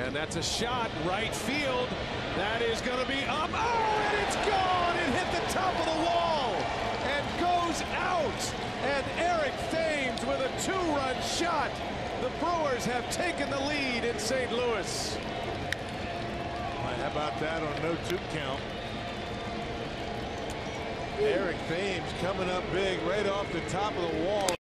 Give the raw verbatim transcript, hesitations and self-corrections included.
And that's a shot right field. That is going to be up. Oh, and it's gone. It hit the top of the wall and goes out. And Eric Thames with a two-run shot. The Brewers have taken the lead in Saint Louis. Well, how about that on no two count? Eric Thames coming up big right off the top of the wall.